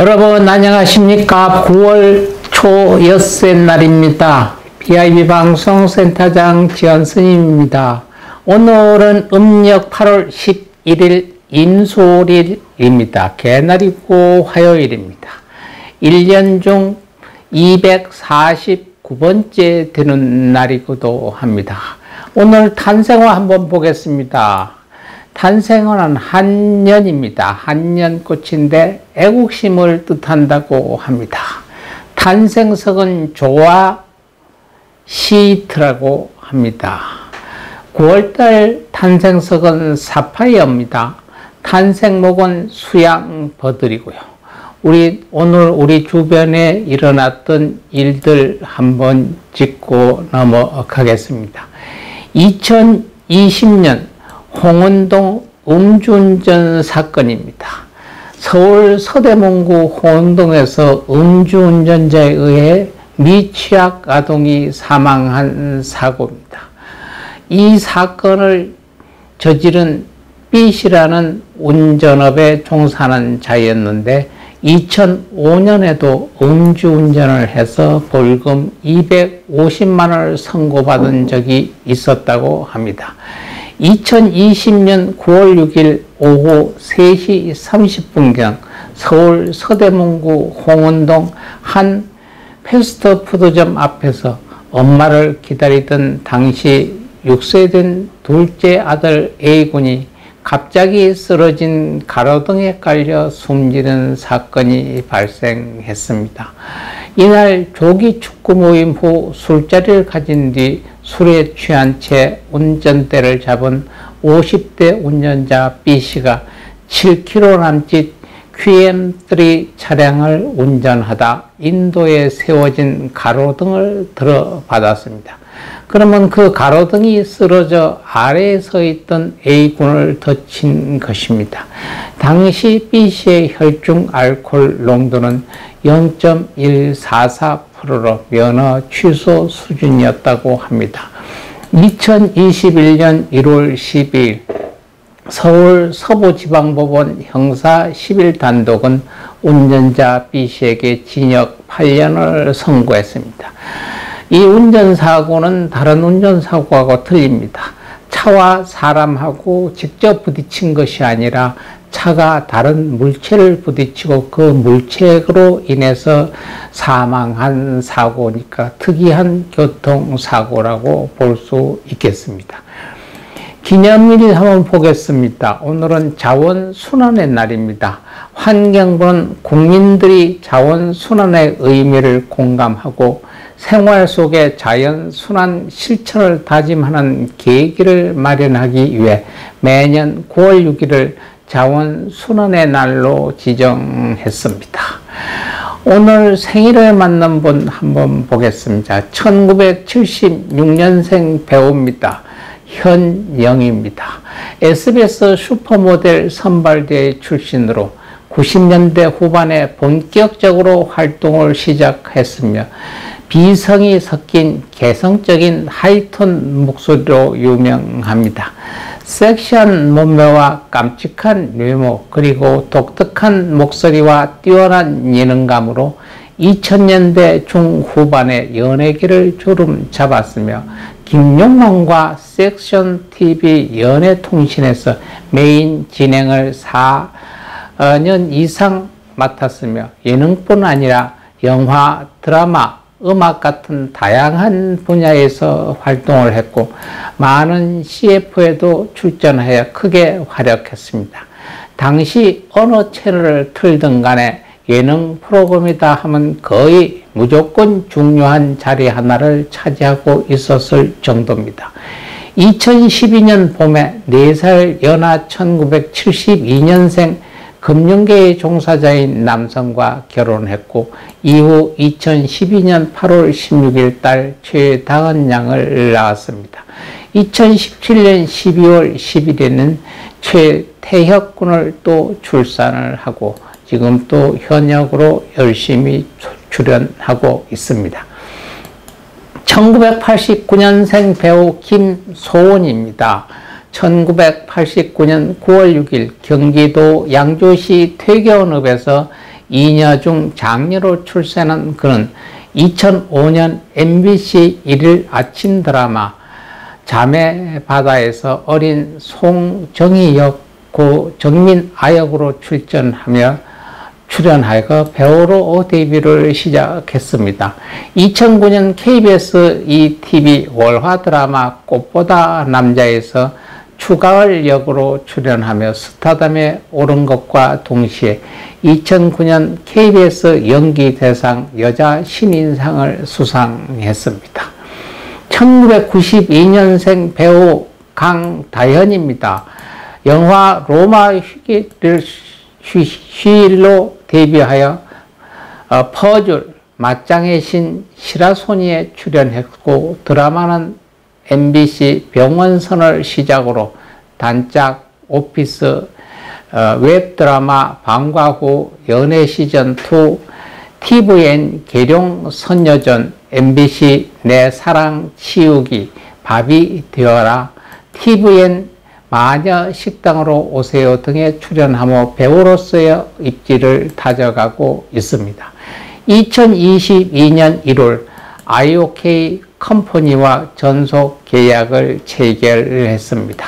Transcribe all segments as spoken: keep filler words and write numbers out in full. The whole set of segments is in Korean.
여러분 안녕하십니까. 구월 초 엿새 날입니다. 비아이비 방송 센터장 지연스님입니다. 오늘은 음력 팔월 십일일 임술일입니다. 개날이고 화요일입니다. 일 년 중 이백사십구 번째 되는 날이기도 합니다. 오늘 탄생화 한번 보겠습니다. 탄생화는 한년입니다. 한년꽃인데 애국심을 뜻한다고 합니다. 탄생석은 조화 시트라고 합니다. 구월달 탄생석은 사파이어입니다. 탄생목은 수양버들이고요. 우리 오늘 우리 주변에 일어났던 일들 한번 짚고 넘어가겠습니다. 이천이십 년 홍은동 음주운전 사건입니다. 서울 서대문구 홍은동에서 음주운전자에 의해 미취학 아동이 사망한 사고입니다. 이 사건을 저지른 B씨라는 운전업에 종사하는 자였는데 이천오 년에도 음주운전을 해서 벌금 이백오십만 원을 선고받은 적이 있었다고 합니다. 이천이십 년 구월 육일 오후 세 시 삼십 분경 서울 서대문구 홍은동 한 패스트푸드점 앞에서 엄마를 기다리던 당시 육 세 된 둘째 아들 A군이 갑자기 쓰러진 가로등에 깔려 숨지는 사건이 발생했습니다. 이날 조기 축구 모임 후 술자리를 가진 뒤 술에 취한 채 운전대를 잡은 오십 대 운전자 B씨가 칠 킬로미터 남짓 큐엠 쓰리 차량을 운전하다 인도에 세워진 가로등을 들어받았습니다. 그러면 그 가로등이 쓰러져 아래에 서 있던 A군을 덮친 것입니다. 당시 B씨의 혈중 알코올 농도는 영 점 일사사 퍼센트로 면허 취소 수준이었다고 합니다. 이천이십일 년 일월 십이일 서울 서부지방법원 형사 십일 단독은 운전자 B씨에게 징역 팔 년을 선고했습니다. 이 운전사고는 다른 운전사고하고 틀립니다. 차와 사람하고 직접 부딪힌 것이 아니라 차가 다른 물체를 부딪히고 그 물체로 인해서 사망한 사고니까 특이한 교통사고라고 볼 수 있겠습니다. 기념일 한번 보겠습니다. 오늘은 자원순환의 날입니다. 환경부는 국민들이 자원순환의 의미를 공감하고 생활 속의 자연순환 실천을 다짐하는 계기를 마련하기 위해 매년 구월 육일을 자원순환의 날로 지정했습니다. 오늘 생일을 맞는 분 한번 보겠습니다. 천구백칠십육 년생 배우입니다. 현영입니다. 에스비에스 슈퍼모델 선발대회 출신으로 구십 년대 후반에 본격적으로 활동을 시작했으며 비성이 섞인 개성적인 하이톤 목소리로 유명합니다. 섹시한 몸매와 깜찍한 외모 그리고 독특한 목소리와 뛰어난 예능감으로 이천 년대 중후반에 연예계를 주름 잡았으며 김용만과 섹션 티비 연예통신에서 메인 진행을 사 년 이상 맡았으며 예능뿐 아니라 영화, 드라마, 음악 같은 다양한 분야에서 활동을 했고 많은 씨에프에도 출전하여 크게 활약했습니다. 당시 어느 채널을 틀든 간에 예능 프로그램이다 하면 거의 무조건 중요한 자리 하나를 차지하고 있었을 정도입니다. 이천십이 년 봄에 네 살 연하 천구백칠십이 년생 금융계의 종사자인 남성과 결혼했고 이후 이천십이 년 팔월 십육일 딸 최다은 양을 낳았습니다. 이천십칠 년 십이월 십일에는 최태혁 군을 또 출산을 하고 지금 또 현역으로 열심히 출연하고 있습니다. 천구백팔십구 년생 배우 김소원입니다. 천구백팔십구 년 구월 육일 경기도 양주시 퇴계원읍에서 이녀 중 장녀로 출세한 그는 이천오 년 엠비씨 일일 아침 드라마 자매바다에서 어린 송정희 역 고 정민 아역으로 출전하며 출연하여 배우로 데뷔를 시작했습니다. 이천구 년 케이비에스 이티비 월화 드라마 꽃보다 남자에서 추가을 역으로 출연하며 스타덤에 오른 것과 동시에 이천구 년 케이비에스 연기대상 여자 신인상을 수상했습니다. 천구백구십이 년생 배우 강다현입니다. 영화 로마 휴일을 휴일로 데뷔하여 어, 퍼즐 맞짱의 신 시라소니에 출연했고 드라마는 엠비씨 병원선을 시작으로 단짝 오피스 어, 웹드라마 방과 후 연애 시즌이 티비엔 계룡 선녀전 엠비씨 내 사랑 치우기 밥이 되어라 티비엔 마녀 식당으로 오세요 등에 출연하며 배우로서의 입지를 다져가고 있습니다. 이천이십이 년 일월 아이오케이 컴퍼니와 전속 계약을 체결했습니다.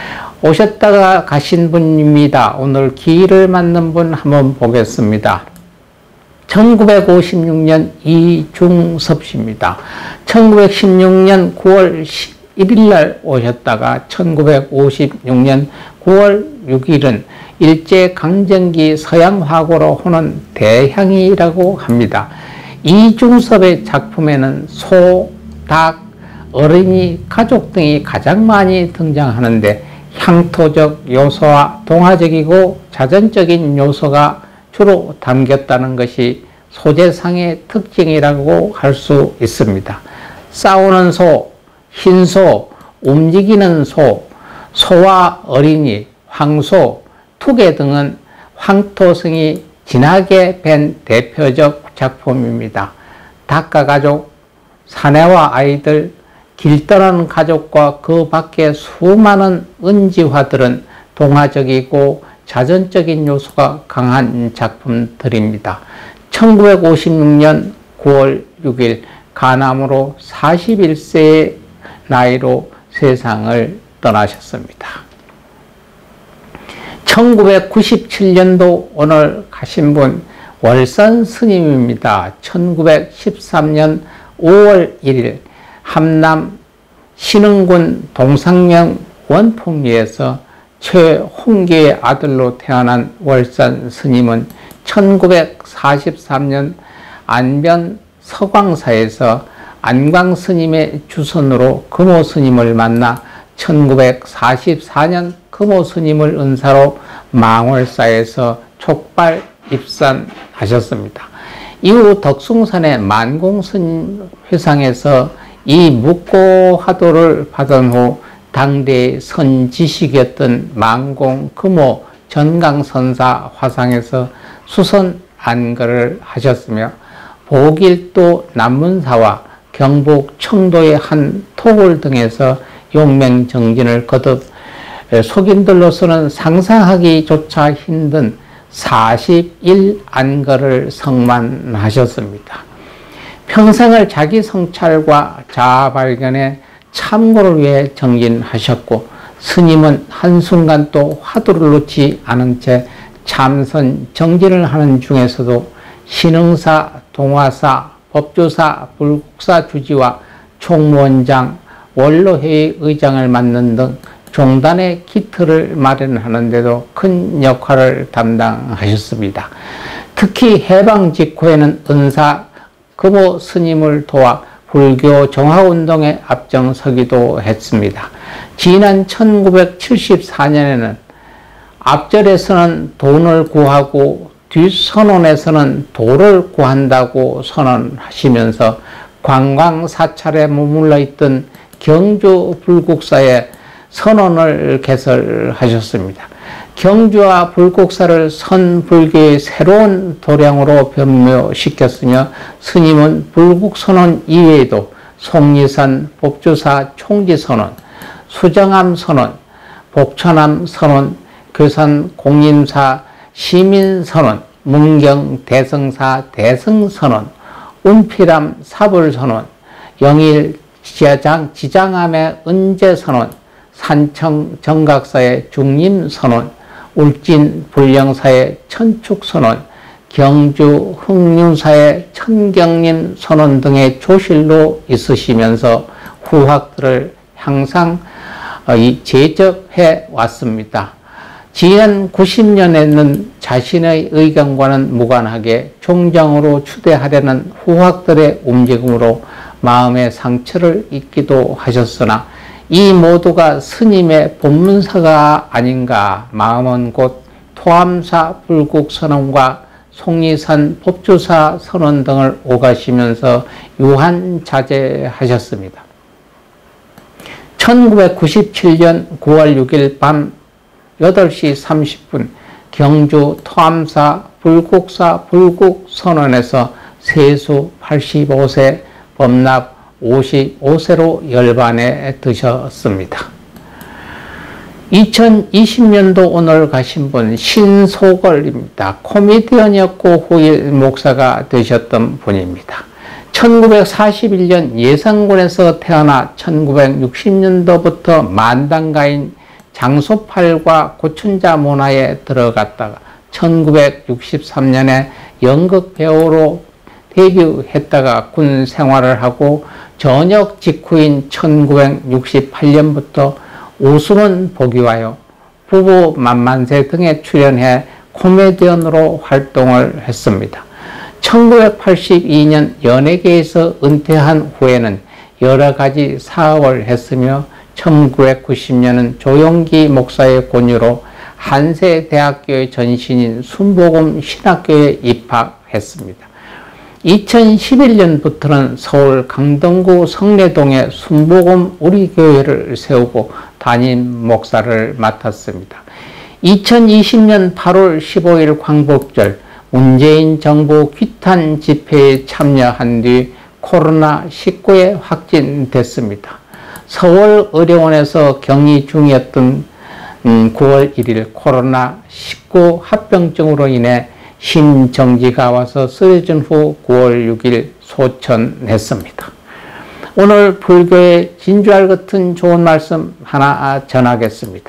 오셨다가 가신 분입니다. 오늘 기회를 맞는 분 한번 보겠습니다. 천구백오십육 년 이중섭 씨입니다. 천구백십육 년 구월 십일 날 오셨다가 천구백오십육 년 구월 육 일은 일제강점기 서양화고로 호는 대향이라고 합니다. 이중섭의 작품에는 소, 닭, 어린이, 가족 등이 가장 많이 등장하는데 향토적 요소와 동화적이고 자전적인 요소가 주로 담겼다는 것이 소재상의 특징이라고 할 수 있습니다. 싸우는 소, 흰소, 움직이는 소, 소와 어린이, 황소, 투개 등은 황토성이 진하게 밴 대표적 작품입니다. 닭과 가족, 사내와 아이들, 길 떠나는 가족과 그 밖의 수많은 은지화들은 동화적이고 자전적인 요소가 강한 작품들입니다. 천구백오십육 년 구월 육 일 간암으로 사십일 세의 나이로 세상을 떠나셨습니다. 천구백구십칠 년도 오늘 가신 분 월산 스님입니다. 천구백십삼 년 오월 일 일 함남 신흥군 동상명 원풍리에서 최홍계의 아들로 태어난 월산 스님은 천구백사십삼 년 안변 서광사에서 안광 스님의 주선으로 금호 스님을 만나 천구백사십사 년 금호 스님을 은사로 망월사에서 촉발 입산하셨습니다. 이후 덕숭산의 만공 스님 회상에서 이 묵고 화도를 받은 후 당대의 선지식이었던 만공 금호 전강선사 화상에서 수선 안거를 하셨으며 보길도 남문사와 경북 청도의 한 토굴 등에서 용맹정진을 거듭 속인들로서는 상상하기조차 힘든 사십일 안거를 성만하셨습니다. 평생을 자기 성찰과 자아 발견에 참고를 위해 정진하셨고 스님은 한순간도 화두를 놓지 않은 채 참선 정진을 하는 중에서도 신흥사, 동화사, 법조사, 불국사 주지와 총무원장, 원로회의 의장을 맡는 등 종단의 기틀을 마련하는 데도 큰 역할을 담당하셨습니다. 특히 해방 직후에는 은사 금호 스님을 도와 불교 정화운동에 앞장서기도 했습니다. 지난 천구백칠십사 년에는 앞절에서는 돈을 구하고 뒷선언에서는 도를 구한다고 선언하시면서 관광사찰에 머물러 있던 경주 불국사에 선언을 개설하셨습니다. 경주와 불국사를 선불교의 새로운 도량으로 변모시켰으며 스님은 불국선언 이외에도 속리산 법주사 총지선언, 수정암선언, 복천암선언, 교산 공인사 시민선언, 문경 대성사 대성선언, 운피람 사불선언, 영일 지장, 지장암의 은제선언, 산청 정각사의 중림선언, 울진 불령사의 천축선언, 경주 흥림사의 천경림선언 등의 조실로 있으시면서 후학들을 항상 제적해 왔습니다. 지난 구십 년에는 자신의 의견과는 무관하게 총장으로 추대하려는 후학들의 움직임으로 마음의 상처를 입기도 하셨으나 이 모두가 스님의 본문사가 아닌가. 마음은 곧 토암사 불국선언과 속리산 법주사 선언 등을 오가시면서 유한자제하셨습니다. 천구백구십칠 년 구월 육일 밤 여덟 시 삼십 분 경주 토암사 불국사 불국선언에서 세수 팔십오 세 범납 오십오 세로 열반에 드셨습니다. 이천이십 년도 오늘 가신 분 신소걸입니다. 코미디언이었고 후일 목사가 되셨던 분입니다. 천구백사십일 년 예산군에서 태어나 천구백육십 년도부터 만당가인 장소팔과 고춘자 문화에 들어갔다가 천구백육십삼 년에 연극배우로 데뷔했다가 군 생활을 하고 전역 직후인 천구백육십팔 년부터 오수문 복귀하여 부부 만만세 등에 출연해 코미디언으로 활동을 했습니다. 천구백팔십이 년 연예계에서 은퇴한 후에는 여러 가지 사업을 했으며 천구백구십 년은 조용기 목사의 권유로 한세대학교의 전신인 순복음 신학교에 입학했습니다. 이천십일 년부터는 서울 강동구 성내동에 순복음 우리교회를 세우고 담임 목사를 맡았습니다. 이천이십 년 팔월 십오일 광복절 문재인 정부 규탄 집회에 참여한 뒤 코로나 십구에 확진됐습니다. 서울 의료원에서 격리 중이었던 구월 일일 코로나 십구 합병증으로 인해 심정지가 와서 쓰러진 후 구월 육일 소천했습니다. 오늘 불교의 진주알 같은 좋은 말씀 하나 전하겠습니다.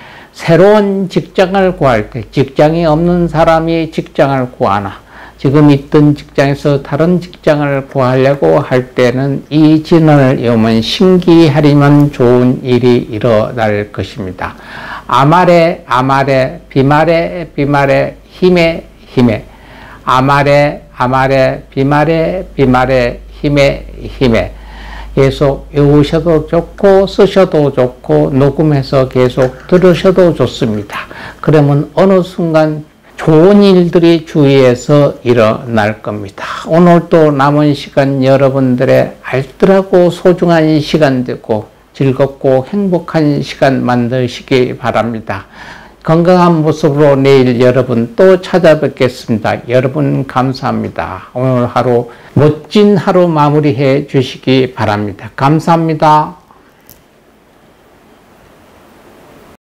새로운 직장을 구할 때 직장이 없는 사람이 직장을 구하나 지금 있던 직장에서 다른 직장을 구하려고 할 때는 이 진언을 외우면 심기하리면 좋은 일이 일어날 것입니다. 아말에 아말에 비말에 비말에 힘에 힘에 아말에 아말에 비말에 비말에 힘에 힘에 계속 외우셔도 좋고 쓰셔도 좋고 녹음해서 계속 들으셔도 좋습니다. 그러면 어느 순간 좋은 일들이 주위에서 일어날 겁니다. 오늘도 남은 시간 여러분들의 알뜰하고 소중한 시간 되고 즐겁고 행복한 시간 만드시기 바랍니다. 건강한 모습으로 내일 여러분 또 찾아뵙겠습니다. 여러분 감사합니다. 오늘 하루 멋진 하루 마무리해 주시기 바랍니다. 감사합니다.